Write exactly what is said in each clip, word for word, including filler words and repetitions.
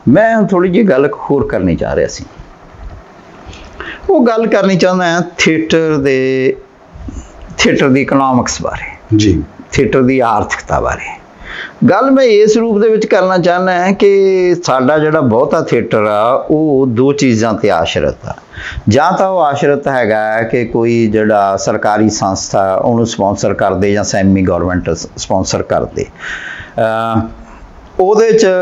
मैं हुण थोड़ी जी गल होर करनी चाह रहा सी। वो गल करनी चाहता है थिएटर दे थिएटर दी इकनॉमिक्स बारे जी, थिएटर दी आर्थिकता बारे। गल मैं इस रूप दे विच करना चाहना है कि साडा जिहड़ा बहुता थिएटर आ वो दो चीज़ां ते आश्रित आ। जां तां वो आश्रित हैगा कि कोई जिहड़ा सरकारी संस्था उहनूं स्पॉन्सर कर दे जां सैमी गौरमेंट स्पॉन्सर कर दे, ਉਹਦੇ 'ਚ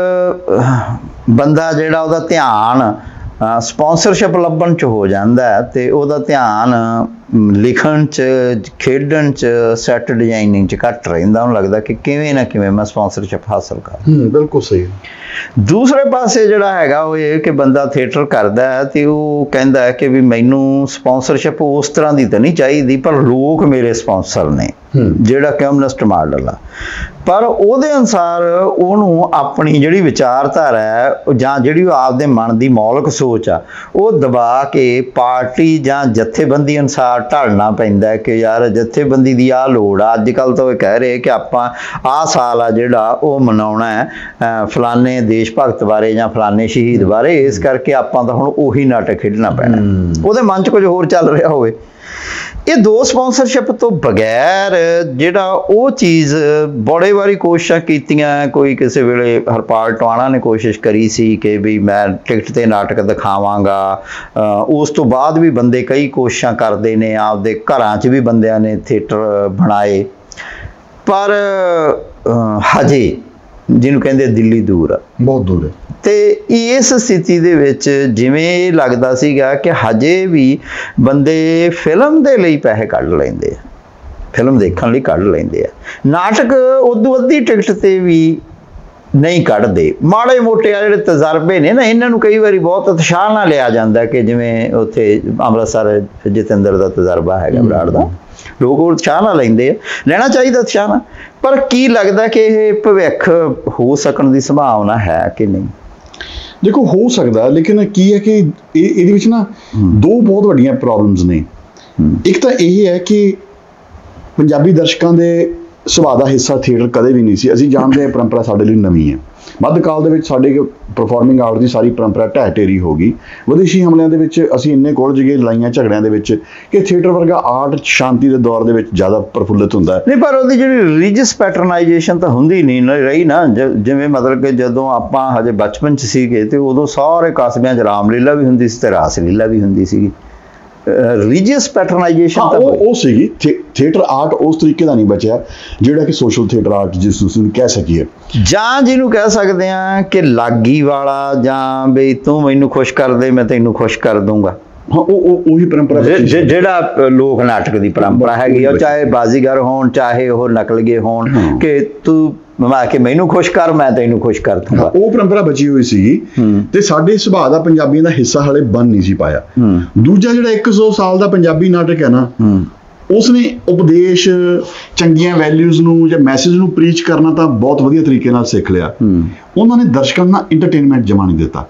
ਬੰਦਾ ਜਿਹੜਾ ਉਹਦਾ ਧਿਆਨ ਸਪॉन्सरशिप ਲੱਭਣ 'ਚ ਹੋ ਜਾਂਦਾ ਤੇ ਉਹਦਾ ਧਿਆਨ ਲਿਖਣ 'ਚ, ਖੇਡਣ 'ਚ, ਸੈੱਟ ਡਿਜ਼ਾਈਨਿੰਗ 'ਚ ਘੱਟ ਰਹਿੰਦਾ। ਉਹਨੂੰ ਲੱਗਦਾ ਕਿ ਕਿਵੇਂ ਨਾ ਕਿਵੇਂ ਮੈਂ ਸਪॉन्सरशिप ਹਾਸਲ ਕਰਾਂ। ਹੂੰ, ਬਿਲਕੁਲ ਸਹੀ। ਦੂਸਰੇ ਪਾਸੇ ਜਿਹੜਾ ਹੈਗਾ ਉਹ ਇਹ ਕਿ ਬੰਦਾ ਥੀਏਟਰ ਕਰਦਾ ਹੈ ਤੇ ਉਹ ਕਹਿੰਦਾ ਹੈ ਕਿ ਵੀ ਮੈਨੂੰ ਸਪॉन्सरशिप ਉਸ ਤਰ੍ਹਾਂ ਦੀ ਤਾਂ ਨਹੀਂ ਚਾਹੀਦੀ, ਪਰ ਲੋਕ ਮੇਰੇ ਸਪॉन्सर ਨੇ, ਜਿਹੜਾ ਕਮਿਊਨਿਸਟ ਮਾਡਲ ਆ। ਪਰ ਉਹਦੇ ਅਨੁਸਾਰ ਉਹਨੂੰ ਆਪਣੀ ਜਿਹੜੀ ਵਿਚਾਰਧਾਰਾ ਹੈ ਜਾਂ ਜਿਹੜੀ ਉਹ ਆਪਦੇ ਮਨ ਦੀ ਮੌਲਿਕ ਸੋਚ ਆ ਉਹ ਦਬਾ ਕੇ ਪਾਰਟੀ ਜਾਂ ਜਥੇਬੰਦੀ ਅਨੁਸਾਰ ਢਲਣਾ ਪੈਂਦਾ ਕਿ ਯਾਰ ਜਥੇਬੰਦੀ ਦੀ ਆਹ ਲੋੜ ਆ। ਅੱਜ ਕੱਲ੍ਹ ਤਾਂ ਉਹ ਕਹਿ ਰਹੇ ਕਿ ਆਪਾਂ ਆਹ ਸਾਲ ਆ ਜਿਹੜਾ ਉਹ ਮਨਾਉਣਾ ਹੈ ਫਲਾਨੇ ਦੇਸ਼ ਭਗਤ ਬਾਰੇ ਜਾਂ ਫਲਾਨੇ ਸ਼ਹੀਦ ਬਾਰੇ, ਇਸ ਕਰਕੇ ਆਪਾਂ ਤਾਂ ਹੁਣ ਉਹੀ ਨਾਟਕ ਖੇਡਣਾ ਪੈਣਾ। ਉਹਦੇ ਮਨ 'ਚ ਕੁਝ ਹੋਰ ਚੱਲ ਰਿਹਾ ਹੋਵੇ। ਇਹ ਦੋ ਸਪॉन्सरशिप ਤੋਂ ਬਗੈਰ ਜਿਹੜਾ ਉਹ ਚੀਜ਼ ਬੜੇ ਵਾਰੀ ਕੋਸ਼ਿਸ਼ਾਂ ਕੀਤੀਆਂ। ਕੋਈ ਕਿਸੇ ਵੇਲੇ ਹਰਪਾਲ ਟਵਾਣਾ ਨੇ ਕੋਸ਼ਿਸ਼ ਕਰੀ ਸੀ ਕਿ ਵੀ ਮੈਂ ਟਿਕਟ ਤੇ ਨਾਟਕ ਦਿਖਾਵਾਂਗਾ। ਉਸ ਤੋਂ ਬਾਅਦ ਵੀ ਬੰਦੇ ਕਈ ਕੋਸ਼ਿਸ਼ਾਂ ਕਰਦੇ ਨੇ, ਆਪਦੇ ਘਰਾਂ 'ਚ ਵੀ ਬੰਦਿਆਂ ਨੇ ਥੀਏਟਰ ਬਣਾਏ, ਪਰ ਹਜੇ ਜਿਹਨੂੰ ਕਹਿੰਦੇ ਦਿੱਲੀ ਦੂਰ ਆ, ਬਹੁਤ ਦੂਰ ਹੈ। ਤੇ ਇਸ ਸਥਿਤੀ ਦੇ ਵਿੱਚ ਜਿਵੇਂ ਇਹ ਲੱਗਦਾ ਸੀਗਾ ਕਿ ਹਜੇ ਵੀ ਬੰਦੇ ਫਿਲਮ ਦੇ ਲਈ ਪੈਸੇ ਕੱਢ ਲੈਂਦੇ ਆ, ਫਿਲਮ ਦੇਖਣ ਲਈ ਕੱਢ ਲੈਂਦੇ ਆ। ਨਾਟਕ ਉਦੋਂ ਅੱਧੀ ਟਿਕਟ ਤੇ ਵੀ ਨਹੀਂ ਕੱਢਦੇ। ਮਾੜੇ ਮੋਟੇ ਆ ਜਿਹੜੇ ਤਜਰਬੇ ਨੇ ਨਾ, ਇਹਨਾਂ ਨੂੰ ਕਈ ਵਾਰੀ ਬਹੁਤ ਉਤਸ਼ਾਹ ਨਾਲ ਲਿਆ ਜਾਂਦਾ ਕਿ ਜਿਵੇਂ ਉੱਥੇ ਅੰਮ੍ਰਿਤਸਰ ਜਤਿੰਦਰ ਦਾ ਤਜਰਬਾ ਹੈਗਾ ਬਰਾੜ ਦਾ, ਲੋਕ ਉਤਸ਼ਾਹ ਨਾਲ ਲੈਂਦੇ ਆ। ਲੈਣਾ ਚਾਹੀਦਾ ਉਤਸ਼ਾਹ ਨਾਲ, ਪਰ ਕੀ ਲੱਗਦਾ ਕਿ ਇਹ ਭਵਿੱਖ ਹੋ ਸਕਣ ਦੀ ਸੰਭਾਵਨਾ ਹੈ ਕਿ ਨਹੀਂ? ਦੇਖੋ, ਹੋ ਸਕਦਾ, ਲੇਕਿਨ ਕੀ ਹੈ ਕਿ ਇਹ ਇਹਦੇ ਵਿੱਚ ਨਾ ਦੋ ਬਹੁਤ ਵੱਡੀਆਂ ਪ੍ਰੋਬਲਮਸ ਨੇ। ਇੱਕ ਤਾਂ ਇਹ ਹੈ ਕਿ ਪੰਜਾਬੀ ਦਰਸ਼ਕਾਂ ਦੇ ਸੁਭਾਅ ਦਾ ਹਿੱਸਾ ਥੀਏਟਰ ਕਦੇ ਵੀ ਨਹੀਂ ਸੀ। ਅਸੀਂ ਜਾਣਦੇ ਹਾਂ ਪਰੰਪਰਾ ਸਾਡੇ ਲਈ ਨਵੀਂ ਹੈ। ਮੱਧ ਕਾਲ ਦੇ ਵਿੱਚ ਸਾਡੇ ਪਰਫਾਰਮਿੰਗ ਆਰਟ ਦੀ ਸਾਰੀ ਪਰੰਪਰਾ ਢਹਿ ਢੇਰੀ ਹੋ ਗਈ। ਵਿਦੇਸ਼ੀ ਹਮਲਿਆਂ ਦੇ ਵਿੱਚ ਅਸੀਂ ਇੰਨੇ ਕੋਲਜ ਗਏ, ਲੜਾਈਆਂ ਝਗੜਿਆਂ ਦੇ ਵਿੱਚ, ਕਿ ਥੀਏਟਰ ਵਰਗਾ ਆਰਟ ਸ਼ਾਂਤੀ ਦੇ ਦੌਰ ਦੇ ਵਿੱਚ ਜ਼ਿਆਦਾ ਪ੍ਰਫੁੱਲਿਤ ਹੁੰਦਾ ਹੈ। ਨਹੀਂ, ਪਰ ਉਹਦੀ ਜਿਹੜੀ ਰਿਲੀਜੀਅਸ ਪੈਟਰਨਾਈਜੇਸ਼ਨ ਤਾਂ ਹੁੰਦੀ ਨਹੀਂ ਰਹੀ ਨਾ। ਜਿਵੇਂ ਮਤਲਬ ਕਿ ਜਦੋਂ ਆਪਾਂ ਹਜੇ ਬਚਪਨ 'ਚ ਸੀਗੇ ਤੇ ਉਦੋਂ ਸਾਰੇ ਕਸਬਿਆਂ 'ਚ ਰਾਮਲੀਲਾ ਵੀ ਹੁੰਦੀ ਸੀ ਤੇ ਰਾਸ ਲੀਲਾ ਵੀ ਹੁੰਦੀ ਸੀਗੀ। ਰਿਲੀਜੀਅਸ ਪੈਟਰਨਾਈਜੇਸ਼ਨ ਤਾਂ ਉਹ ਉਹ ਸੀਗੀ। ਥੀਏਟਰ ਆਰਟ ਉਸ ਤਰੀਕੇ ਦਾ ਨਹੀਂ ਬਚਿਆ ਜਿਹੜਾ ਕਿ ਸੋਸ਼ਲ ਥੀਏਟਰ ਆਰਟ ਜਿਸ ਨੂੰ ਕਹਿ ਸਕੀਏ, ਜਾਂ ਜਿਹਨੂੰ ਕਹਿ ਸਕਦੇ ਆ ਕਿ ਲਾਗੀ ਵਾਲਾ, ਜਾਂ ਬਈ ਤੂੰ ਮੈਨੂੰ ਖੁਸ਼ ਕਰ ਦੇ ਮੈਂ ਤੈਨੂੰ ਖੁਸ਼ ਕਰ ਦੂੰਗਾ। ਹਾਂ, ਉਹ ਉਹੀ ਪਰੰਪਰਾ ਜਿਹੜਾ ਲੋਕ ਨਾਟਕ ਦੀ ਪਰੰਪਰਾ ਹੈਗੀ ਆ, ਚਾਹੇ ਬਾਜ਼ੀਗਰ ਹੋਣ ਚਾਹੇ ਉਹ ਨਕਲਗੇ ਹੋਣ, ਕਿ ਤੂੰ ਮੈਂ ਕਿ ਮੈਨੂੰ ਖੁਸ਼ ਕਰ ਮੈਂ ਤੈਨੂੰ ਖੁਸ਼ ਕਰ ਦੂੰਗਾ। ਉਹ ਪਰੰਪਰਾ ਬਚੀ ਹੋਈ ਸੀਗੀ ਤੇ ਸਾਡੇ ਸੁਭਾਅ ਦਾ ਪੰਜਾਬੀਆਂ ਦਾ ਹਿੱਸਾ ਹਾਲੇ ਬਣ ਨਹੀਂ ਸੀ ਪਾਇਆ। ਦੂਜਾ ਜਿਹੜਾ ਇੱਕ ਸੌ ਸਾਲ ਦਾ ਪੰਜਾਬੀ ਨਾਟਕ ਹੈ ਨਾ, ਉਸਨੇ ਉਪਦੇਸ਼, ਚੰਗੀਆਂ ਵੈਲਿਊਜ਼ ਨੂੰ ਜਾਂ ਮੈਸੇਜ ਨੂੰ ਪ੍ਰੀਚ ਕਰਨਾ ਤਾਂ ਬਹੁਤ ਵਧੀਆ ਤਰੀਕੇ ਨਾਲ ਸਿੱਖ ਲਿਆ। ਉਹਨਾਂ ਨੇ ਦਰਸ਼ਕਾਂ ਨੂੰ ਇੰਟਰਟੇਨਮੈਂਟ ਜਮਾ ਨਹੀਂ ਦਿੱਤਾ।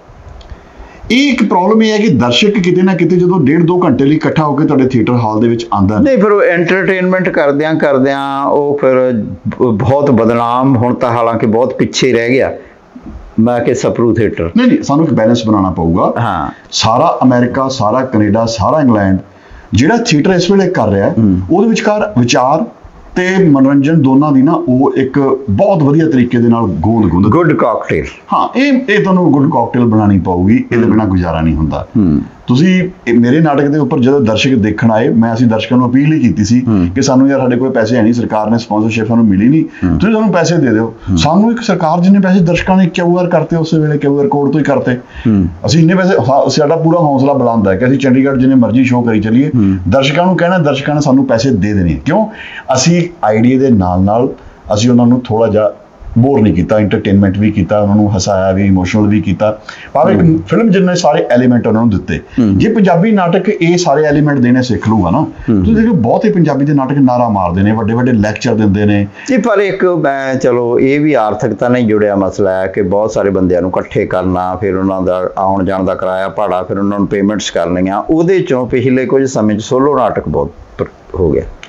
ਇਹ ਇੱਕ ਪ੍ਰੋਬਲਮ ਇਹ ਹੈ ਕਿ ਦਰਸ਼ਕ ਕਿਤੇ ਨਾ ਕਿਤੇ ਜਦੋਂ ਡੇਢ ਦੋ ਘੰਟੇ ਲਈ ਇਕੱਠਾ ਹੋ ਕੇ ਤੁਹਾਡੇ ਥੀਏਟਰ ਹਾਲ ਦੇ ਵਿੱਚ ਆਉਂਦਾ ਨਹੀਂ, ਫਿਰ ਉਹ ਐਂਟਰਟੇਨਮੈਂਟ ਕਰਦਿਆਂ ਕਰਦਿਆਂ ਉਹ ਫਿਰ ਬਹੁਤ ਬਦਨਾਮ ਹੁਣ ਤਾਂ ਹਾਲਾਂਕਿ ਬਹੁਤ ਪਿੱਛੇ ਰਹਿ ਗਿਆ। ਮੈਂ ਕਿ ਸਪਰੂ ਥੀਏਟਰ ਨਹੀਂ ਨਹੀਂ ਸਾਨੂੰ ਇੱਕ ਬੈਲੈਂਸ ਬਣਾਉਣਾ ਪਊਗਾ। ਹਾਂ, ਸਾਰਾ ਅਮਰੀਕਾ, ਸਾਰਾ ਕੈਨੇਡਾ, ਸਾਰਾ ਇੰਗਲੈਂਡ ਜਿਹੜਾ ਥੀਏਟਰ ਇਸ ਵੇਲੇ ਕਰ ਰਿਹਾ ਉਹਦੇ ਵਿਚਕਾਰ ਵਿਚਾਰ ਤੇ ਮਨੋਰੰਜਨ ਦੋਨਾਂ ਦੀ ਨਾ ਉਹ ਇੱਕ ਬਹੁਤ ਵਧੀਆ ਤਰੀਕੇ ਦੇ ਨਾਲ ਗੋਲ ਗੁੰਦ ਗੁੱਡ ਕਾਕਟੇਲ। ਹਾਂ, ਇਹ ਇਹ ਤੁਹਾਨੂੰ ਗੁੱਡ ਕਾਕਟੇਲ ਬਣਾਉਣੀ ਪਊਗੀ, ਇਹਦੇ ਬਿਨਾਂ ਗੁਜ਼ਾਰਾ ਨਹੀਂ ਹੁੰਦਾ। ਤੁਸੀਂ ਮੇਰੇ ਨਾਟਕ ਦੇ ਉੱਪਰ ਜਦੋਂ ਦਰਸ਼ਕ ਦੇਖਣ ਆਏ, ਮੈਂ ਅਸੀਂ ਦਰਸ਼ਕਾਂ ਨੂੰ ਅਪੀਲ ਹੀ ਕੀਤੀ ਸੀ ਕਿ ਸਾਨੂੰ ਯਾਰ ਸਾਡੇ ਕੋਲ ਪੈਸੇ ਹੈ ਨਹੀਂ, ਸਰਕਾਰ ਨੇ ਸਪਾਂਸਰਸ਼ਿਪ ਸਾਨੂੰ ਮਿਲੀ ਨਹੀਂ, ਤੁਸੀਂ ਸਾਨੂੰ ਪੈਸੇ ਦੇ ਦਿਓ। ਸਾਨੂੰ ਇੱਕ ਸਰਕਾਰ ਜਿੰਨੇ ਪੈਸੇ ਦਰਸ਼ਕਾਂ ਨੇ ਕਿਊ ਆਰ ਕਰਤੇ, ਉਸੇ ਵੇਲੇ ਕਿਊ ਆਰ ਕੋਡ ਤੋਂ ਹੀ ਕਰਤੇ। ਅਸੀਂ ਇੰਨੇ ਪੈਸੇ, ਸਾਡਾ ਪੂਰਾ ਹੌਸਲਾ ਬੁਲੰਦ ਹੈ ਕਿ ਅਸੀਂ ਚੰਡੀਗੜ੍ਹ ਜਿੰਨੇ ਮਰਜ਼ੀ ਸ਼ੋਅ ਕਰੀ ਚੱਲੀਏ, ਦਰਸ਼ਕਾਂ ਨੂੰ ਕਹਿਣਾ, ਦਰਸ਼ਕਾਂ ਨੇ ਸਾਨੂੰ ਪੈਸੇ ਦੇ ਦੇਣੇ। ਕਿਉਂ? ਅਸੀਂ ਆਈਡੀਆ ਦੇ ਨਾਲ ਨਾਲ ਅਸੀਂ ਉਹਨਾਂ ਨੂੰ ਥੋੜਾ ਜਿਹਾ ਬੋਰ ਨਹੀਂ ਕੀਤਾ, ਇੰਟਰਟੇਨਮੈਂਟ ਵੀ ਕੀਤਾ, ਉਹਨਾਂ ਨੂੰ ਹਸਾਇਆ ਵੀ, ਇਮੋਸ਼ਨਲ ਵੀ ਕੀਤਾ, ਭਾਵੇਂ ਇੱਕ ਫਿਲਮ ਜਿੰਨੇ ਸਾਰੇ ਐਲੀਮੈਂਟ ਉਹਨਾਂ ਨੂੰ ਦਿੱਤੇ। ਜੇ ਪੰਜਾਬੀ ਨਾਟਕ ਇਹ ਸਾਰੇ ਐਲੀਮੈਂਟ ਦੇਣੇ ਸਿੱਖ ਲੂਗਾ ਨਾ, ਤੁਸੀਂ ਦੇਖੋ ਬਹੁਤੇ ਪੰਜਾਬੀ ਦੇ ਨਾਟਕ ਨਾਰਾ ਮਾਰਦੇ ਨੇ, ਵੱਡੇ ਵੱਡੇ ਲੈਕਚਰ ਦਿੰਦੇ ਨੇ। ਜੀ, ਪਰ ਇੱਕ ਮੈਂ ਚਲੋ ਇਹ ਵੀ ਆਰਥਿਕਤਾ ਨਾਲ ਜੁੜਿਆ ਮਸਲਾ ਹੈ ਕਿ ਬਹੁਤ ਸਾਰੇ ਬੰਦਿਆਂ ਨੂੰ ਇਕੱਠੇ ਕਰਨਾ, ਫਿਰ ਉਹਨਾਂ ਦਾ ਆਉਣ ਜਾਣ ਦਾ ਕਿਰਾਇਆ ਭਾੜਾ, ਫਿਰ ਉਹਨਾਂ ਨੂੰ ਪੇਮੈਂਟਸ ਕਰਨੀਆਂ। ਉਹਦੇ ਚੋਂ ਪਿਛਲੇ ਕੁਝ ਸਮੇਂ 'ਚ ਸੋਲੋ ਨਾਟਕ ਬਹੁਤ ਹੋ ਗਿਆ।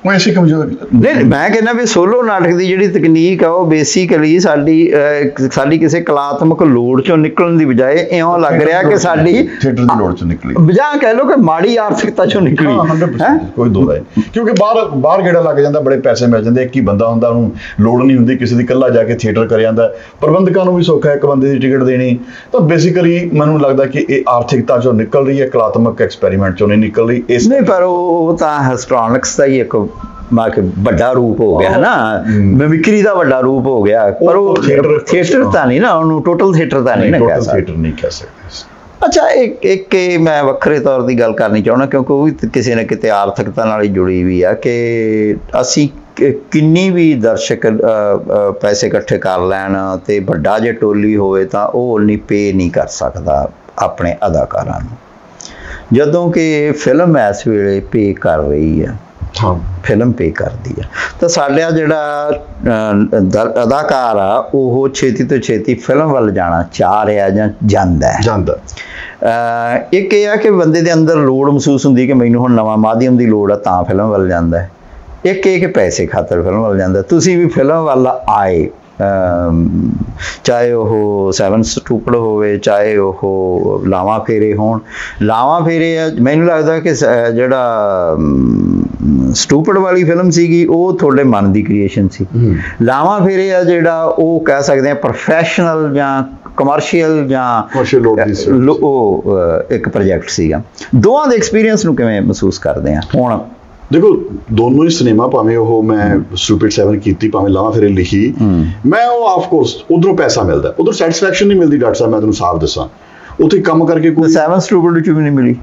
ਉਹ ਐਸੀ ਕਮਜ਼ੋਰ ਨਹੀਂ, ਮੈਂ ਕਹਿੰਦਾ ਵੀ ਸੋਲੋ ਨਾਟਕ ਦੀ ਜਿਹੜੀ ਤਕਨੀਕ ਆ ਉਹ ਬੇਸਿਕਲੀ ਸਾਡੀ ਸਾਡੀ ਕਿਸੇ ਕਲਾਤਮਕ ਲੋੜ ਚੋਂ ਨਿਕਲਣ ਦੀ ਬਜਾਏ ਇਉਂ ਲੱਗ ਰਿਹਾ ਕਿ ਸਾਡੀ ਥੀਏਟਰ ਦੀ ਲੋੜ ਚੋਂ ਨਿਕਲੀ, ਜਾਂ ਕਹਿ ਲਓ ਕਿ ਮਾੜੀ ਆਰਥਿਕਤਾ ਚੋਂ ਨਿਕਲੀ। ਹੈ ਕੋਈ ਦੋ ਰਾਏ, ਕਿਉਂਕਿ ਬਾਹਰ ਬਾਹਰ ਗੇੜਾ ਲੱਗ ਜਾਂਦਾ, ਬੜੇ ਪੈਸੇ ਮਿਲ ਜਾਂਦੇ, ਇੱਕ ਹੀ ਬੰਦਾ ਹੁੰਦਾ, ਉਹਨੂੰ ਲੋੜ ਨਹੀਂ ਹੁੰਦੀ ਕਿਸੇ ਦੀ, ਇਕੱਲਾ ਜਾ ਕੇ ਥੀਏਟਰ ਕਰ ਜਾਂਦਾ, ਪ੍ਰਬੰਧਕਾਂ ਨੂੰ ਵੀ ਸੌਖਾ ਹੈ ਇੱਕ ਬੰਦੇ ਦੀ ਟਿਕਟ ਦੇਣੀ। ਤਾਂ ਬੇਸਿਕਲੀ ਮੈਨੂੰ ਲੱਗਦਾ ਕਿ ਇਹ ਆਰਥਿਕਤਾ ਚੋਂ ਨਿਕਲ ਰਹੀ ਹੈ, ਕਲਾਤਮਕ ਐਕਸਪੈਰੀਮੈਂਟ ਚੋਂ ਨਹੀਂ ਨਿਕਲ ਰਹੀ। ਇਸ ਨਹੀਂ, ਪਰ ਉਹ ਤਾਂ ਹਿਸਟ੍ਰੋਨਿਕਸ ਦਾ ਹੀ ਇੱਕ ਵੱਡਾ ਰੂਪ ਹੋ ਗਿਆ ਨਾ, ਮਿਮਿਕਰੀ ਦਾ ਵੱਡਾ ਰੂਪ ਹੋ ਗਿਆ, ਪਰ ਉਹ ਥੀਏਟਰ ਤਾਂ ਨਹੀਂ ਨਾ, ਉਹਨੂੰ ਟੋਟਲ ਥੀਏਟਰ ਤਾਂ ਨਹੀਂ ਨਾ ਕਹਿ ਸਕਦੇ। ਥੀਏਟਰ ਨਹੀਂ ਕਹਿ ਸਕਦੇ। ਅੱਛਾ, ਇੱਕ ਇੱਕ ਮੈਂ ਵੱਖਰੇ ਤੌਰ ਦੀ ਗੱਲ ਕਰਨੀ ਚਾਹੁੰਦਾ, ਕਿਉਂਕਿ ਉਹ ਵੀ ਕਿਸੇ ਨਾ ਕਿਤੇ ਆਰਥਿਕਤਾ ਨਾਲ ਹੀ ਜੁੜੀ ਵੀ ਆ, ਕਿ ਅਸੀਂ ਕਿੰਨੀ ਵੀ ਦਰਸ਼ਕ ਪੈਸੇ ਇਕੱਠੇ ਕਰ ਲੈਣ ਤੇ ਵੱਡਾ ਜੇ ਟੋਲੀ ਹੋਵੇ ਤਾਂ ਉਹ ਉਨੀ ਪੇ ਨਹੀਂ ਕਰ ਸਕਦਾ ਆਪਣੇ ਅਦਾਕਾਰਾਂ ਨੂੰ, ਜਦੋਂ ਕਿ ਫਿਲਮ ਇਸ ਵੇਲੇ ਪੇ ਕਰ ਰਹੀ ਹੈ। ਹਾਂ, ਫਿਲਮ ਪੇ ਕਰਦੀ ਆ। ਤਾਂ ਸਾਡਾ ਜਿਹੜਾ ਅਦਾਕਾਰ ਆ ਉਹ ਛੇਤੀ ਤੋਂ ਛੇਤੀ ਫਿਲਮ ਵੱਲ ਜਾਣਾ ਚਾਹ ਰਿਹਾ ਜਾਂ ਜਾਂਦਾ ਜਾਂਦਾ ਇੱਕ ਇਹ ਆ ਕਿ ਬੰਦੇ ਦੇ ਅੰਦਰ ਲੋੜ ਮਹਿਸੂਸ ਹੁੰਦੀ ਕਿ ਮੈਨੂੰ ਹੁਣ ਨਵਾਂ ਮਾਧਿਅਮ ਦੀ ਲੋੜ ਆ ਤਾਂ ਫਿਲਮ ਵੱਲ ਜਾਂਦਾ। ਇੱਕ ਇਹ ਕਿ ਪੈਸੇ ਖਾਤਰ ਫਿਲਮ ਵੱਲ ਜਾਂਦਾ। ਤੁਸੀਂ ਵੀ ਫਿਲਮ ਵੱਲ ਆਏ, ਚਾਹੇ ਉਹ ਸੈਵਨ ਸਟੂਪਡ ਹੋਵੇ, ਚਾਹੇ ਉਹ ਲਾਵਾਂ ਫੇਰੇ ਹੋਣ। ਲਾਵਾਂ ਫੇਰੇ ਆ, ਮੈਨੂੰ ਲੱਗਦਾ ਕਿ ਜਿਹੜਾ ਸਟੂਪਡ ਵਾਲੀ ਫਿਲਮ ਸੀਗੀ ਉਹ ਤੁਹਾਡੇ ਮਨ ਦੀ ਕ੍ਰੀਏਸ਼ਨ ਸੀ। ਲਾਵਾਂ ਫੇਰੇ ਆ ਜਿਹੜਾ ਉਹ ਕਹਿ ਸਕਦੇ ਆ ਪ੍ਰੋਫੈਸ਼ਨਲ ਜਾਂ ਕਮਰਸ਼ੀਅਲ ਜਾਂ ਉਹ ਇੱਕ ਪ੍ਰੋਜੈਕਟ ਸੀਗਾ। ਦੋਵਾਂ ਦੇ ਐਕਸਪੀਰੀਅੰਸ ਨੂੰ ਕਿਵੇਂ ਮਹਿਸੂਸ ਕਰਦੇ ਆ ਹੁਣ? ਦੇਖੋ, ਦੋਨੋਂ ਹੀ ਸਿਨੇਮਾ, ਭਾਵੇਂ ਉਹ ਮੈਂ ਸਟੂਪਿਡ ਸੈਵਨ ਕੀਤੀ, ਭਾਵੇਂ ਲਾਵਾਂ ਫੇਰੇ ਲਿਖੀ, ਮੈਂ ਉਹ ਆਫ ਕੋਰਸ ਉਧਰੋਂ ਪੈਸਾ ਮਿਲਦਾ, ਉਧਰ ਸੈਟੀਸਫੈਕਸ਼ਨ ਨਹੀਂ ਮਿਲਦੀ। ਡਾਕਟਰ ਸਾਹਿਬ ਮੈਂ ਤੁਹਾਨੂੰ ਸਾਫ਼ ਦੱਸਾਂ, ਉੱਥੇ ਕੰਮ ਕਰਕੇ ਕੋਈ ਸੈਵਨ ਸਟੂਪਿਡ ਵਿੱਚ ਵੀ ਨਹੀਂ ਮਿਲੀ।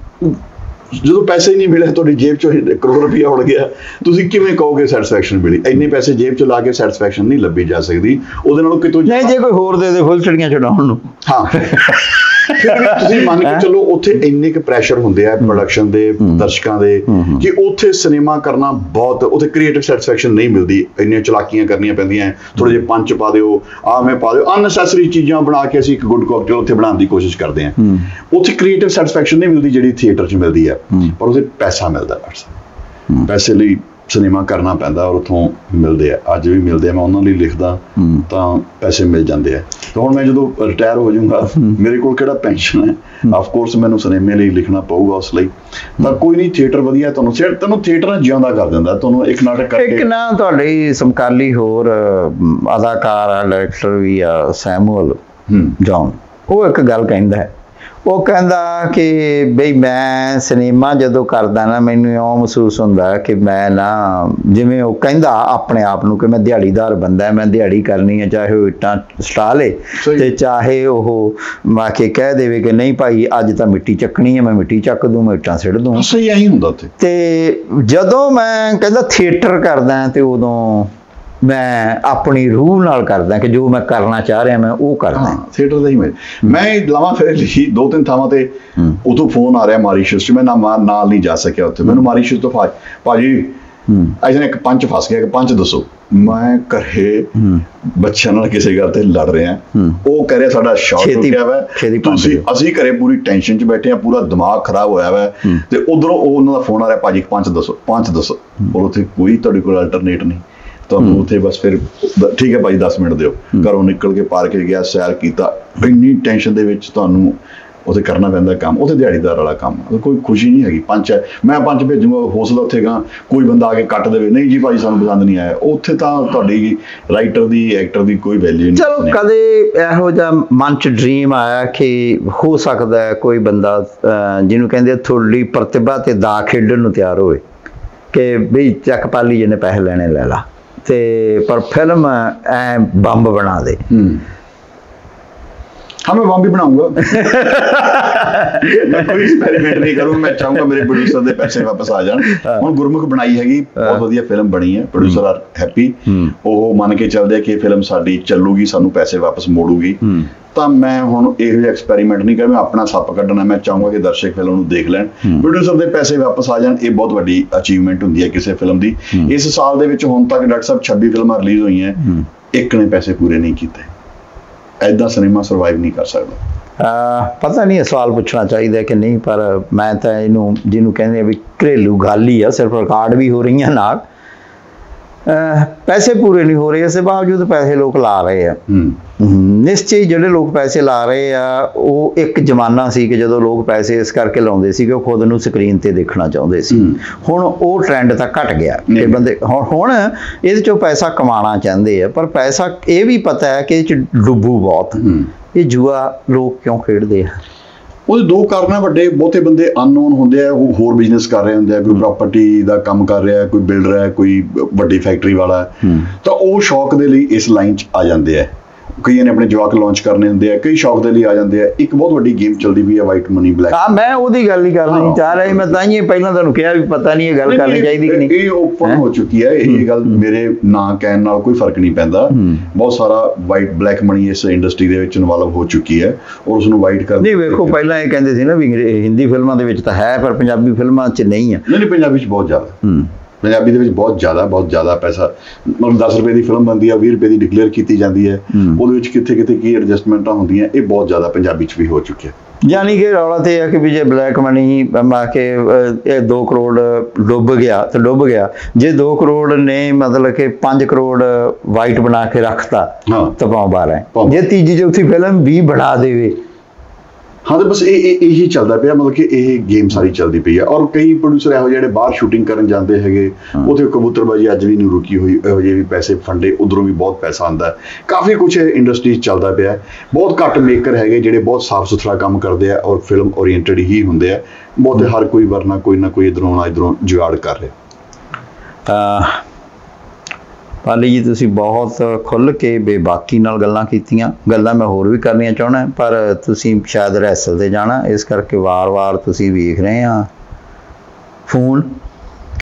ਜਦੋਂ ਪੈਸੇ ਹੀ ਨਹੀਂ ਮਿਲੇ, ਤੁਹਾਡੀ ਜੇਬ ਚੋਂ ਕਰੋੜ ਰੁਪਇਆ ਉੜ ਗਿਆ, ਤੁਸੀਂ ਕਿਵੇਂ ਕਹੋਗੇ ਸੈਟੀਸਫੈਕਸ਼ਨ ਮਿਲੀ? ਇੰਨੇ ਪੈਸੇ ਜੇਬ ਚ ਲਾ ਕੇ ਸੈਟੀਸਫੈਕਸ਼ਨ ਨਹੀਂ ਲੱਭੀ ਜਾ ਸਕਦੀ। ਉਹਦੇ ਨਾਲੋਂ ਕਿਤੋਂ ਨਹੀਂ, ਜੇ ਕੋਈ ਹੋਰ ਦੇ ਦੇ ਫੁੱਲ ਛੜੀਆਂ ਛਡਾਉਣ ਨੂੰ। ਹਾਂ, ਫਿਰ ਵੀ ਤੁਸੀਂ ਮੰਨ ਕੇ ਚਲੋ ਉੱਥੇ ਇੰਨੇ ਕੁ ਪ੍ਰੈਸ਼ਰ ਹੁੰਦੇ ਆ ਪ੍ਰੋਡਕਸ਼ਨ ਦੇ, ਦਰਸ਼ਕਾਂ ਦੇ, ਕਿ ਉੱਥੇ ਸਿਨੇਮਾ ਕਰਨਾ ਬਹੁਤ, ਉੱਥੇ ਕ੍ਰੀਏਟਿਵ ਸੈਟੀਸਫੈਕਸ਼ਨ ਨਹੀਂ ਮਿਲਦੀ। ਇੰਨੀਆਂ ਚਲਾਕੀਆਂ ਕਰਨੀਆਂ ਪੈਂਦੀਆਂ, ਥੋੜੇ ਜਿਹੇ ਪੰਚ ਪਾ ਦਿਓ, ਆਵੇਂ ਪਾ ਦਿਓ, ਅਨਨੈਸੈਸਰੀ ਚੀਜ਼ਾਂ ਬਣਾ ਕੇ ਅਸੀਂ ਇੱਕ ਗੁੱਡ ਕਾਕਟੇਲ ਉੱਥੇ ਬਣਾਉਣ ਦੀ ਕੋਸ਼ਿਸ਼ ਕਰਦੇ ਹਾਂ। ਉੱਥੇ ਕ੍ਰੀਏਟਿਵ ਸੈਟੀਸਫੈਕਸ਼ਨ ਨਹੀਂ ਮਿਲਦੀ ਜਿਹੜੀ ਥੀਏਟਰ 'ਚ ਮਿਲਦੀ ਆ, ਪਰ ਉਹਦੇ ਪੈਸਾ ਮਿਲਦਾ। ਪੈਸੇ ਲਈ ਸਿਨੇਮਾ ਕਰਨਾ ਪੈਂਦਾ ਔਰ ਉੱਥੋਂ ਮਿਲਦੇ ਆ, ਅੱਜ ਵੀ ਮਿਲਦੇ ਆ। ਮੈਂ ਉਹਨਾਂ ਲਈ ਲਿਖਦਾ ਤਾਂ ਪੈਸੇ ਮਿਲ ਜਾਂਦੇ ਆ। ਤਾਂ ਹੁਣ ਮੈਂ ਜਦੋਂ ਰਿਟਾਇਰ ਹੋ ਜਾਊਂਗਾ, ਮੇਰੇ ਕੋਲ ਕਿਹੜਾ ਪੈਨਸ਼ਨ ਹੈ? ਆਫ ਕੋਰਸ ਮੈਨੂੰ ਸਿਨੇਮੇ ਲਈ ਲਿਖਣਾ ਪਊਗਾ ਉਸ ਲਈ। ਤਾਂ ਕੋਈ ਨਹੀਂ, ਥੀਏਟਰ ਵਧੀਆ, ਤੁਹਾਨੂੰ ਤੁਹਾਨੂੰ ਥੀਏਟਰ ਨਾਲ ਜਿਉਂਦਾ ਕਰ ਦਿੰਦਾ। ਤੁਹਾਨੂੰ ਇੱਕ ਨਾਟਕ ਕਰਕੇ ਇੱਕ ਨਾ ਤੁਹਾਡੀ ਸਮਕਾਲੀ ਹੋਰ ਅਦਾਕਾਰ ਆ, ਡਾਇਰੈਕਟਰ ਵੀ ਆ, ਸੈਮੂਅਲ ਜੌਨ, ਉਹ ਇੱਕ ਗੱਲ ਕਹਿੰਦਾ ਹੈ। ਉਹ ਕਹਿੰਦਾ ਕਿ ਬਈ ਮੈਂ ਸਿਨੇਮਾ ਜਦੋਂ ਕਰਦਾ ਨਾ, ਮੈਨੂੰ ਇਉਂ ਮਹਿਸੂਸ ਹੁੰਦਾ ਕਿ ਮੈਂ ਨਾ, ਜਿਵੇਂ ਉਹ ਕਹਿੰਦਾ ਆਪਣੇ ਆਪ ਨੂੰ ਕਿ ਮੈਂ ਦਿਹਾੜੀਦਾਰ ਬੰਦਾ, ਮੈਂ ਦਿਹਾੜੀ ਕਰਨੀ ਹੈ, ਚਾਹੇ ਉਹ ਇੱਟਾਂ ਸਟਾ ਲੇ ਤੇ ਚਾਹੇ ਉਹ ਮਾ ਕੇ ਕਹਿ ਦੇਵੇ ਕਿ ਨਹੀਂ ਭਾਈ ਅੱਜ ਤਾਂ ਮਿੱਟੀ ਚੱਕਣੀ ਹੈ, ਮੈਂ ਮਿੱਟੀ ਚੱਕ ਦੂੰ, ਮੈਂ ਇੱਟਾਂ ਸਿੱਟ ਦੂੰ। ਸਹੀ ਇਹੀ ਹੁੰਦਾ ਉੱਥੇ। ਤੇ ਜਦੋਂ ਮੈਂ ਕਹਿੰਦਾ ਥੀਏਟਰ ਕਰਦਾ ਤੇ ਉਦੋਂ ਮੈਂ ਆਪਣੀ ਰੂਹ ਨਾਲ ਕਰਦਾ ਕਿ ਜੋ ਮੈਂ ਕਰਨਾ ਚਾਹ ਰਿਹਾ ਮੈਂ ਉਹ ਕਰਦਾ। ਥੀਏਟਰ ਦਾ ਹੀ ਮੈਂ ਮੈਂ ਲਾਵਾਂ ਫੇਰੇ ਲਿਖੀ ਦੋ ਤਿੰਨ ਥਾਵਾਂ ਤੇ, ਉਦੋਂ ਫੋਨ ਆ ਰਿਹਾ ਮਾਰੀਸ਼ਸ 'ਚ, ਮੈਂ ਨਾ ਨਾਲ ਨਹੀਂ ਜਾ ਸਕਿਆ ਉੱਥੇ। ਮੈਨੂੰ ਮਾਰੀਸ਼ਸ ਤੋਂ ਭਾਜੀ ਅਜੇ ਇੱਕ ਪੰਚ ਫਸ ਗਿਆ, ਕਿ ਪੰਚ ਦੱਸੋ। ਮੈਂ ਘਰੇ ਬੱਚਿਆਂ ਨਾਲ ਕਿਸੇ ਗੱਲ ਤੇ ਲੜ ਰਿਹਾ, ਉਹ ਕਹਿ ਰਿਹਾ ਸਾਡਾ ਸ਼ਾਟ ਰੁਕਿਆ ਵਾ, ਤੁਸੀਂ ਅਸੀਂ ਘਰੇ ਪੂਰੀ ਟੈਨਸ਼ਨ 'ਚ ਬੈਠੇ ਆ, ਪੂਰਾ ਦਿਮਾਗ ਖਰਾਬ ਹੋਇਆ ਵਾ। ਤੇ ਉਧਰੋਂ ਉਹਨਾਂ ਦਾ ਫੋਨ ਆ ਰਿਹਾ, ਭਾਜੀ ਪੰਚ ਦੱਸੋ, ਪੰਚ ਦੱਸੋ। ਔਰ ਉੱਥੇ ਕੋਈ ਤੁਹਾਡੇ ਕੋਲ ਅਲਟਰਨੇਟ ਨਹੀਂ, ਤੁਹਾਨੂੰ ਉੱਥੇ ਬਸ ਫਿਰ ਠੀਕ ਹੈ ਭਾਈ ਦਸ ਮਿੰਟ ਦਿਓ। ਘਰੋਂ ਨਿਕਲ ਕੇ ਪਾਰਕ 'ਚ ਗਿਆ, ਸੈਰ ਕੀਤਾ, ਇੰਨੀ ਟੈਨਸ਼ਨ ਦੇ ਵਿੱਚ ਤੁਹਾਨੂੰ ਉੱਥੇ ਕਰਨਾ ਪੈਂਦਾ ਕੰਮ। ਉੱਥੇ ਦਿਹਾੜੀਦਾਰ ਵਾਲਾ ਕੰਮ, ਕੋਈ ਖੁਸ਼ੀ ਨਹੀਂ ਹੈਗੀ। ਪੰਚ ਹੈ, ਮੈਂ ਪੰਚ ਭੇਜੂਗਾ, ਹੌਸਲਾ ਉੱਥੇ ਗਾ ਕੋਈ ਬੰਦਾ ਆ ਕੇ ਕੱਟ ਦੇਵੇ, ਨਹੀਂ ਜੀ ਭਾਈ ਸਾਨੂੰ ਪਸੰਦ ਨਹੀਂ ਆਇਆ। ਉੱਥੇ ਤਾਂ ਤੁਹਾਡੀ ਰਾਈਟਰ ਦੀ, ਐਕਟਰ ਦੀ ਕੋਈ ਵੈਲਿਊ ਨਹੀਂ। ਚਲੋ ਕਦੇ ਇਹੋ ਜਿਹਾ ਮਨ 'ਚ ਡ੍ਰੀਮ ਆਇਆ ਕਿ ਹੋ ਸਕਦਾ ਹੈ ਕੋਈ ਬੰਦਾ ਜਿਹਨੂੰ ਕਹਿੰਦੇ ਤੁਹਾਡੀ ਪ੍ਰਤਿਭਾ ਤੇ ਦਾ ਖੇਡਣ ਨੂੰ ਤਿਆਰ ਹੋਵੇ, ਕਿ ਬਈ ਚੱਕ ਪਾਲੀ ਜਿਹਨੇ ਪੈਸੇ ਲੈਣੇ ਲੈ ਲਾ, ਤੇ ਪਰ ਫਿਲਮ ਐ ਬੰਬ ਬਣਾ ਦੇ। हाँ, मैं बॉम्ब भी बनाऊंगा। मैं कोई एक्सपेरिमेंट नहीं करूंगा। मैं चाहूंगा मेरे प्रोड्यूसर दे पैसे वापस आ जान। ਹੁਣ ਗੁਰਮੁਖ ਬਣਾਈ ਹੈਗੀ, ਬਹੁਤ ਵਧੀਆ ਫਿਲਮ ਬਣੀ ਹੈ, ਪ੍ਰੋਡਿਊਸਰ ਆਰ ਹੈਪੀ। ਉਹ ਮੰਨ ਕੇ ਚੱਲਦੇ ਕਿ ਫਿਲਮ ਸਾਡੀ ਚੱਲੂਗੀ, ਸਾਨੂੰ ਪੈਸੇ ਵਾਪਸ ਮੋੜੂਗੀ। ਤਾਂ ਮੈਂ ਹੁਣ ਇਹੋ ਜਿਹਾ ਐਕਸਪੈਰੀਮੈਂਟ ਨਹੀਂ ਕਰ, ਮੈਂ ਆਪਣਾ ਸੱਪ ਕੱਢਣਾ। ਮੈਂ ਚਾਹੂੰਗਾ ਕਿ ਦਰਸ਼ਕ ਫਿਲਮ ਨੂੰ ਦੇਖ ਲੈਣ, ਪ੍ਰੋਡਿਊਸਰ ਦੇ ਪੈਸੇ ਵਾਪਸ ਆ ਜਾਣ। ਇਹ ਬਹੁਤ ਵੱਡੀ ਅਚੀਵਮੈਂਟ ਹੁੰਦੀ ਹੈ ਕਿਸੇ ਫਿਲਮ ਦੀ। ਇਸ ਸਾਲ ਦੇ ਵਿੱਚ ਹੁਣ ਤੱਕ ਡਾਕਟਰ ਸਾਹਿਬ ਛੱਬੀ ਫਿਲਮਾਂ ਰਿਲੀਜ਼ ਹੋਈਆਂ, ਇੱਕ ਨੇ ਪੈਸੇ ਪੂਰੇ ਨਹੀਂ ਕੀਤੇ। ਐਦਾਂ ਸਿਨੇਮਾ ਸਰਵਾਈਵ ਨਹੀਂ ਕਰ ਸਕਦਾ। ਪਤਾ ਨਹੀਂ ਇਹ ਸਵਾਲ ਪੁੱਛਣਾ ਚਾਹੀਦਾ ਕਿ ਨਹੀਂ, ਪਰ ਮੈਂ ਤਾਂ ਇਹਨੂੰ ਜਿਹਨੂੰ ਕਹਿੰਦੇ ਆ ਵੀ ਘਰੇਲੂ ਗੱਲ ਹੀ ਆ, ਸਿਰਫ ਰਿਕਾਰਡ ਵੀ ਹੋ ਰਹੀਆਂ ਨਾਲ ਪੈਸੇ ਪੂਰੇ ਨਹੀਂ ਹੋ ਰਹੇ, ਇਸ ਦੇ ਬਾਵਜੂਦ ਪੈਸੇ ਲੋਕ ਲਾ ਰਹੇ ਆ। ਨਿਸ਼ਚੈ ਜਿਹੜੇ ਲੋਕ ਪੈਸੇ ਲਾ ਰਹੇ ਆ, ਉਹ ਇੱਕ ਜ਼ਮਾਨਾ ਸੀ ਕਿ ਜਦੋਂ ਲੋਕ ਪੈਸੇ ਇਸ ਕਰਕੇ ਲਾਉਂਦੇ ਸੀ ਕਿ ਉਹ ਖੁਦ ਨੂੰ ਸਕਰੀਨ ਤੇ ਦੇਖਣਾ ਚਾਹੁੰਦੇ ਸੀ। ਹੁਣ ਉਹ ਟ੍ਰੈਂਡ ਤਾਂ ਘਟ ਗਿਆ ਕਿ ਬੰਦੇ ਹੁਣ ਹੁਣ ਇਹਦੇ ਚੋਂ ਪੈਸਾ ਕਮਾਉਣਾ ਚਾਹੁੰਦੇ ਆ, ਪਰ ਪੈਸਾ ਇਹ ਵੀ ਪਤਾ ਹੈ ਕਿ ਇਹ 'ਚ ਡੁੱਬੂ ਬਹੁਤ। ਇਹ ਜੂਆ ਲੋਕ ਕਿਉਂ ਖੇਡਦੇ ਆ? ਉਹਦੇ ਦੋ ਕਾਰਨ ਆ ਵੱਡੇ। ਬਹੁਤੇ ਬੰਦੇ ਅਨਨੋਨ ਹੁੰਦੇ ਆ, ਉਹ ਹੋਰ ਬਿਜ਼ਨਸ ਕਰ ਰਹੇ ਹੁੰਦੇ ਆ, ਕੋਈ ਪ੍ਰਾਪਰਟੀ ਦਾ ਕੰਮ ਕਰ ਰਿਹਾ, ਕੋਈ ਬਿਲਡਰ ਹੈ, ਕੋਈ ਵੱਡੀ ਫੈਕਟਰੀ ਵਾਲਾ, ਤਾਂ ਉਹ ਸ਼ੌਕ ਦੇ ਲਈ ਇਸ ਲਾਈਨ 'ਚ ਆ ਜਾਂਦੇ ਆ। ਕਈਆਂ ਨੇ ਆਪਣੇ ਜਵਾਕ ਲਾਂਚ ਕਰਨੇ ਹੁੰਦੇ ਆ, ਕਈ ਸ਼ੌਕ ਦੇ ਲਈ ਆ ਜਾਂਦੇ ਆ। ਇੱਕ ਬਹੁਤ ਵੱਡੀ ਗੇਮ ਚੱਲਦੀ ਵੀ ਆ ਵਾਈਟ ਮਨੀ ਬਲੈਕ। ਹਾਂ, ਮੈਂ ਉਹਦੀ ਗੱਲ ਹੀ ਕਰਨੀ ਚਾਹ ਰਿਹਾ। ਮੈਂ ਤਾਂ ਹੀ ਪਹਿਲਾਂ ਤੁਹਾਨੂੰ ਕਿਹਾ ਵੀ ਪਤਾ ਨਹੀਂ ਇਹ ਗੱਲ ਕਰਨੀ ਚਾਹੀਦੀ ਕਿ ਨਹੀਂ। ਇਹ ਓਪਨ ਹੋ ਚੁੱਕੀ ਹੈ ਇਹ ਗੱਲ, ਮੇਰੇ ਨਾਂ ਕਹਿਣ ਨਾਲ ਕੋਈ ਫਰਕ ਨਹੀਂ ਪੈਂਦਾ। ਬਹੁਤ ਸਾਰਾ ਵਾਈਟ ਬਲੈਕ ਮਨੀ ਇਸ ਇੰਡਸਟਰੀ ਦੇ ਵਿੱਚ ਇਨਵੋਲਵ ਹੋ ਚੁੱਕੀ ਹੈ ਔਰ ਉਸ ਨੂੰ ਵਾਈਟ ਕਰ ਨਹੀਂ। ਵੇਖੋ, ਪਹਿਲਾਂ ਇਹ ਕਹਿੰਦੇ ਸੀ ਨਾ ਵੀ ਹਿੰਦੀ ਫਿਲਮਾਂ ਦੇ ਵਿੱਚ ਤਾਂ ਹੈ, ਪਰ ਪੰਜਾਬੀ ਫਿਲਮਾਂ 'ਚ ਨਹੀਂ ਆ। ਨਹੀਂ ਨਹੀਂ, ਪੰਜਾਬੀ 'ਚ ਬਹੁਤ ਜ਼ਿਆਦਾ, ਪੰਜਾਬੀ ਦੇ ਵਿੱਚ ਬਹੁਤ ਜ਼ਿਆਦਾ ਬਹੁਤ ਜ਼ਿਆਦਾ ਪੈਸਾ। ਮਤਲਬ ਦਸ ਰੁਪਏ ਦੀ ਫਿਲਮ ਬਣਦੀ ਆ, ਵੀਹ ਰੁਪਏ ਦੀ ਡਿਕਲੇਅਰ ਕੀਤੀ ਜਾਂਦੀ ਹੈ, ਉਹਦੇ ਵਿੱਚ ਕਿੱਥੇ ਕਿੱਥੇ ਕੀ ਐਡਜਸਟਮੈਂਟਾਂ ਹੁੰਦੀਆਂ। ਇਹ ਬਹੁਤ ਜ਼ਿਆਦਾ ਪੰਜਾਬੀ 'ਚ ਵੀ ਹੋ ਚੁੱਕਿਆ। ਯਾਨੀ ਕਿ ਰੌਲਾ ਤੇ ਹੈ ਕਿ ਵੀ ਜੇ ਬਲੈਕ ਮਨੀ ਆ ਕੇ ਇਹ ਦੋ ਕਰੋੜ ਡੁੱਬ ਗਿਆ ਤਾਂ ਡੁੱਬ ਗਿਆ। ਜੇ ਦੋ ਕਰੋੜ ਨੇ ਮਤਲਬ ਕਿ ਪੰਜ ਕਰੋੜ ਵਾਈਟ ਬਣਾ ਕੇ ਰੱਖਤਾ ਤਾਂ ਪਾਉ ਬਾਰਾਂ। ਜੇ ਤੀਜੀ ਚੌਥੀ ਫਿਲਮ ਵੀ ਬਣਾ ਦੇਵੇ। ਹਾਂ, ਤੇ ਬਸ ਇਹ ਇਹੀ ਚੱਲਦਾ ਪਿਆ। ਮਤਲਬ ਕਿ ਇਹ ਗੇਮ ਸਾਰੀ ਚੱਲਦੀ ਪਈ ਆ। ਔਰ ਕਈ ਪ੍ਰੋਡਿਊਸਰ ਇਹੋ ਜਿਹੜੇ ਬਾਹਰ ਸ਼ੂਟਿੰਗ ਕਰਨ ਜਾਂਦੇ ਹੈਗੇ, ਉੱਥੇ ਕਬੂਤਰਬਾਜੀ ਅੱਜ ਵੀ ਨਹੀਂ ਰੁਕੀ ਹੋਈ। ਇਹੋ ਜਿਹੇ ਵੀ ਪੈਸੇ ਫੰਡੇ, ਉਧਰੋਂ ਵੀ ਬਹੁਤ ਪੈਸਾ ਆਉਂਦਾ। ਕਾਫੀ ਕੁਛ ਇੰਡਸਟਰੀ 'ਚ ਚੱਲਦਾ ਪਿਆ। ਬਹੁਤ ਘੱਟ ਮੇਕਰ ਹੈਗੇ ਜਿਹੜੇ ਬਹੁਤ ਸਾਫ਼ ਸੁਥਰਾ ਕੰਮ ਕਰਦੇ ਆ ਔਰ ਫਿਲਮ ਓਰੀਐਂਟਡ ਹੀ ਹੁੰਦੇ ਆ। ਬਹੁਤੇ ਹਰ ਕੋਈ ਵਰਨਾ ਕੋਈ ਨਾ ਕੋਈ ਇੱਧਰੋਂ ਨਾ ਇੱਧਰੋਂ ਜੁਗਾੜ ਕਰ ਰਿਹਾ। ਪਾਲੀ ਜੀ, ਤੁਸੀਂ ਬਹੁਤ ਖੁੱਲ੍ਹ ਕੇ ਬੇਬਾਕੀ ਨਾਲ ਗੱਲਾਂ ਕੀਤੀਆਂ। ਗੱਲਾਂ ਮੈਂ ਹੋਰ ਵੀ ਕਰਨੀਆਂ ਚਾਹੁੰਦਾ, ਪਰ ਤੁਸੀਂ ਸ਼ਾਇਦ ਰਿਹਰਸਲ 'ਤੇ ਜਾਣਾ, ਇਸ ਕਰਕੇ ਵਾਰ-ਵਾਰ ਤੁਸੀਂ ਵੇਖ ਰਹੇ ਆ ਫੋਨ